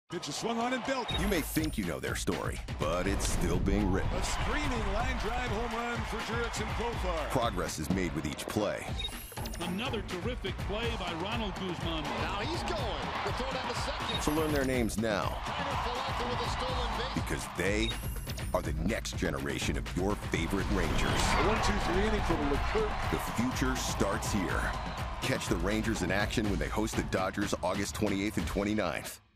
Pitch is swung on and belted. You may think you know their story, but it's still being written. A screaming line drive home run for Jurickson Profar. Progress is made with each play. Another terrific play by Ronald Guzman. Now he's going. The throw down to second. So learn their names now. With a stolen base. Because they are the next generation of your favorite Rangers. A 1-2-3 inning from Leclerc. The future starts here. Catch the Rangers in action when they host the Dodgers August 28th and 29th.